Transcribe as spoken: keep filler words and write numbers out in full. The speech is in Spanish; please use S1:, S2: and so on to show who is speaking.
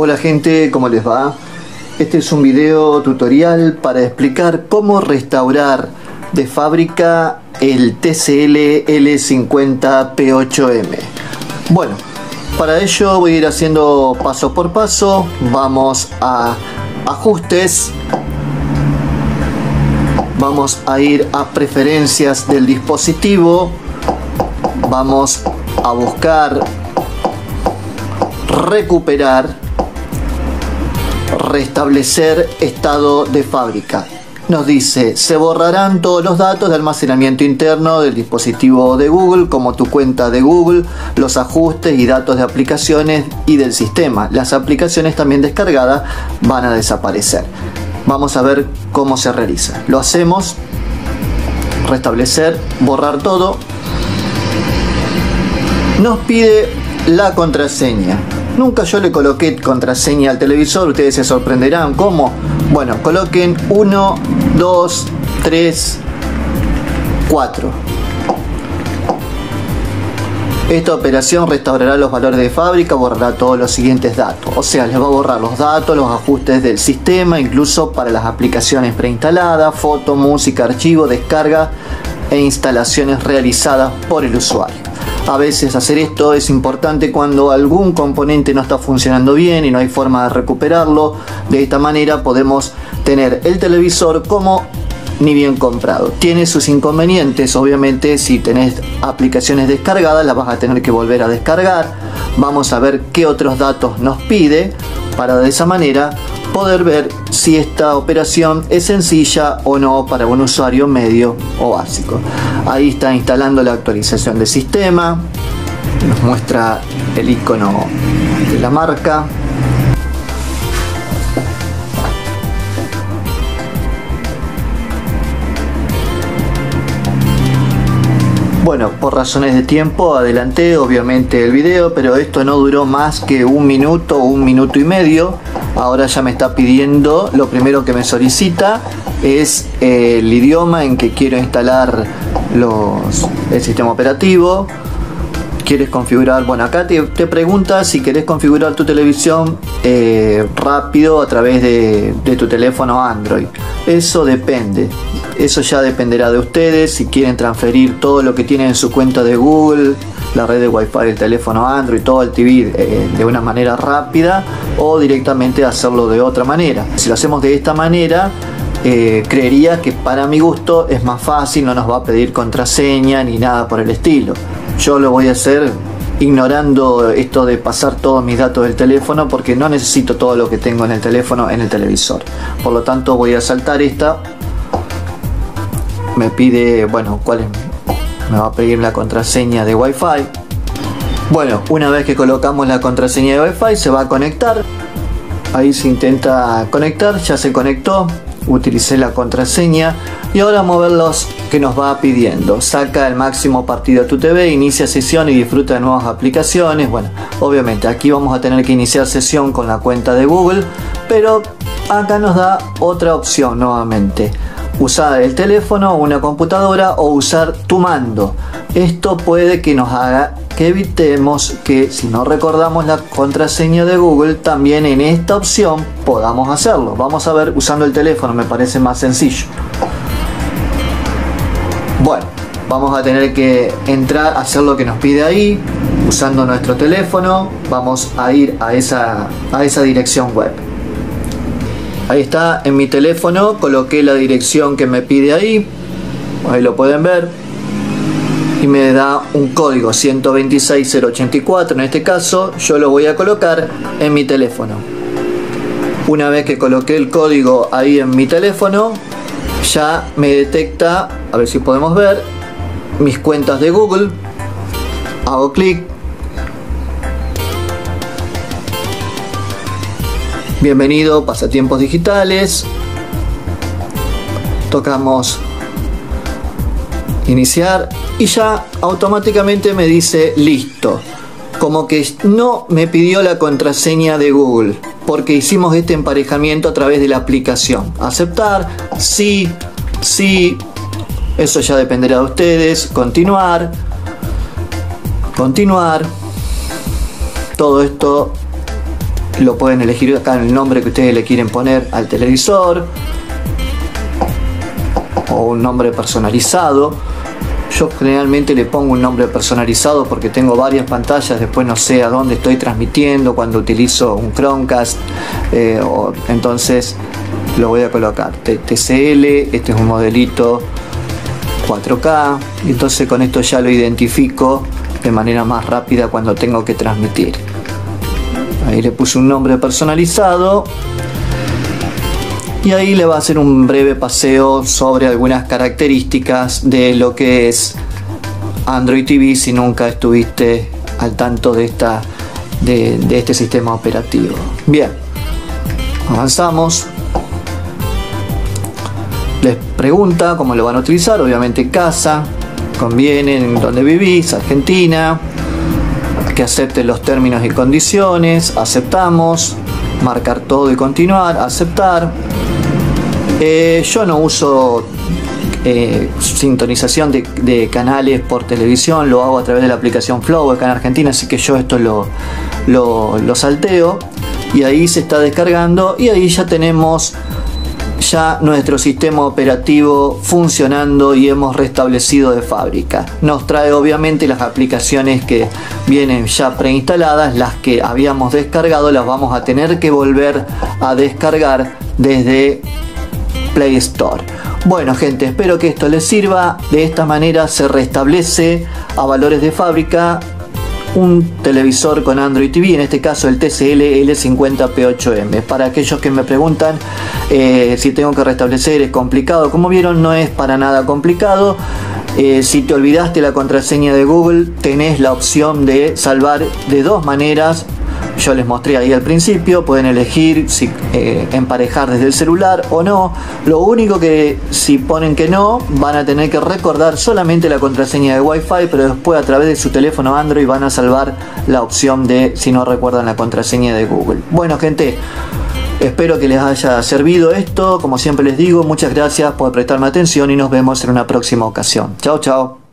S1: Hola gente, ¿cómo les va? Este es un video tutorial para explicar cómo restaurar de fábrica el T C L L cincuenta P ocho M. Bueno, para ello voy a ir haciendo paso por paso. Vamos a ajustes, vamos a ir a preferencias del dispositivo, vamos a buscar recuperar, restablecer estado de fábrica. Nos dice: se borrarán todos los datos de almacenamiento interno del dispositivo de Google, como tu cuenta de Google, los ajustes y datos de aplicaciones y del sistema. Las aplicaciones también descargadas van a desaparecer. Vamos a ver cómo se realiza. Lo hacemos: restablecer, borrar todo. Nos pide la contraseña. Nunca yo le coloqué contraseña al televisor, ustedes se sorprenderán. ¿Cómo? Bueno, coloquen uno, dos, tres, cuatro. Esta operación restaurará los valores de fábrica, borrará todos los siguientes datos. O sea, les va a borrar los datos, los ajustes del sistema, incluso para las aplicaciones preinstaladas, foto, música, archivo, descarga e instalaciones realizadas por el usuario. A veces hacer esto es importante cuando algún componente no está funcionando bien y no hay forma de recuperarlo. De esta manera podemos tener el televisor como ni bien comprado. Tiene sus inconvenientes, obviamente. Si tenés aplicaciones descargadas, las vas a tener que volver a descargar. Vamos a ver qué otros datos nos pide para de esa manera poder ver si esta operación es sencilla o no para un usuario medio o básico. Ahí está instalando la actualización del sistema, nos muestra el icono de la marca. Bueno, por razones de tiempo adelanté obviamente el video, pero esto no duró más que un minuto o un minuto y medio. Ahora ya me está pidiendo, lo primero que me solicita es eh, el idioma en que quiero instalar los, el sistema operativo. ¿Quieres configurar? Bueno, acá te, te pregunta si querés configurar tu televisión eh, rápido a través de, de tu teléfono Android. Eso depende. Eso ya dependerá de ustedes, si quieren transferir todo lo que tienen en su cuenta de Google, la red de Wi-Fi del teléfono Android, todo el T V eh, de una manera rápida, o directamente hacerlo de otra manera. Si lo hacemos de esta manera, eh, creería que para mi gusto es más fácil, no nos va a pedir contraseña ni nada por el estilo. Yo lo voy a hacer ignorando esto de pasar todos mis datos del teléfono, porque no necesito todo lo que tengo en el teléfono en el televisor. Por lo tanto voy a saltar esta. Me pide, bueno, cuál es, me va a pedir la contraseña de Wi-Fi. Bueno, una vez que colocamos la contraseña de Wi-Fi, se va a conectar. Ahí se intenta conectar, ya se conectó. Utilicé la contraseña y ahora vamos a ver los que nos va pidiendo. Saca el máximo partido a tu T V, inicia sesión y disfruta de nuevas aplicaciones. Bueno, obviamente aquí vamos a tener que iniciar sesión con la cuenta de Google, pero acá nos da otra opción nuevamente: usar el teléfono, una computadora o usar tu mando. Esto puede que nos haga que evitemos que, si no recordamos la contraseña de Google, también en esta opción podamos hacerlo. Vamos a ver usando el teléfono, me parece más sencillo. Bueno, vamos a tener que entrar a hacer lo que nos pide ahí, usando nuestro teléfono. Vamos a ir a esa, a esa dirección web. Ahí está, en mi teléfono coloqué la dirección que me pide ahí, ahí lo pueden ver, y me da un código ciento veintiséis mil ochenta y cuatro. En este caso yo lo voy a colocar en mi teléfono. Una vez que coloqué el código ahí en mi teléfono, ya me detecta, a ver si podemos ver, mis cuentas de Google. Hago clic. Bienvenido, pasatiempos digitales. Tocamos iniciar y ya automáticamente me dice listo. Como que no me pidió la contraseña de Google, porque hicimos este emparejamiento a través de la aplicación. Aceptar, sí, sí. Eso ya dependerá de ustedes. Continuar. Continuar. Todo esto lo pueden elegir acá en el nombre que ustedes le quieren poner al televisor, o un nombre personalizado. Yo generalmente le pongo un nombre personalizado porque tengo varias pantallas, después no sé a dónde estoy transmitiendo cuando utilizo un Chromecast, eh, o, entonces lo voy a colocar T C L, este es un modelito cuatro K, y entonces con esto ya lo identifico de manera más rápida cuando tengo que transmitir. Ahí le puse un nombre personalizado y ahí le va a hacer un breve paseo sobre algunas características de lo que es Android T V si nunca estuviste al tanto de, esta, de, de este sistema operativo. Bien, avanzamos. Les pregunta cómo lo van a utilizar, obviamente casa, conviene en donde vivís, Argentina, que acepten los términos y condiciones, aceptamos, marcar todo y continuar, aceptar. Eh, yo no uso eh, sintonización de, de canales por televisión, lo hago a través de la aplicación Flow acá en Argentina, así que yo esto lo, lo, lo salteo y ahí se está descargando y ahí ya tenemos ya nuestro sistema operativo funcionando y hemos restablecido de fábrica. Nos trae obviamente las aplicaciones que vienen ya preinstaladas, las que habíamos descargado las vamos a tener que volver a descargar desde Play Store. Bueno gente, espero que esto les sirva. De esta manera se restablece a valores de fábrica un televisor con Android T V, en este caso el T C L L cincuenta P ocho M. Para aquellos que me preguntan eh, si tengo que restablecer, es complicado. Como vieron, no es para nada complicado. Eh, si te olvidaste la contraseña de Google, tenés la opción de salvar de dos maneras. Yo les mostré ahí al principio, pueden elegir si eh, emparejar desde el celular o no. Lo único que si ponen que no, van a tener que recordar solamente la contraseña de Wi-Fi, pero después a través de su teléfono Android van a salvar la opción de si no recuerdan la contraseña de Google. Bueno gente, espero que les haya servido esto. Como siempre les digo, muchas gracias por prestarme atención y nos vemos en una próxima ocasión. Chao, chao.